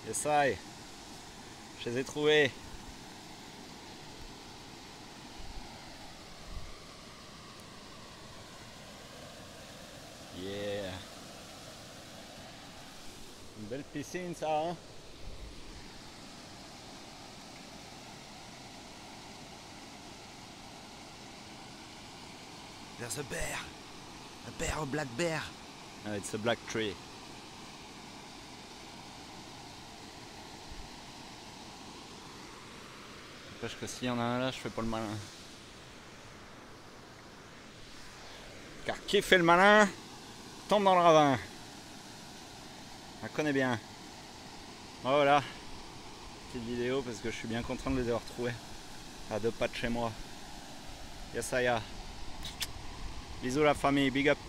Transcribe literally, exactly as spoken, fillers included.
Yes, I. Je les ai trouvés. Yeah. Une belle piscine ça, hein? There's a bear. A bear, a black bear. Uh, it's a black tree. N'empêche que s'il y en a un là, je fais pas le malin. Car qui fait le malin tombe dans le ravin. On connaît bien. Voilà. Petite vidéo parce que je suis bien content de les avoir retrouvés. À deux pas de chez moi. Yes, I am. Bisous la famille, big up.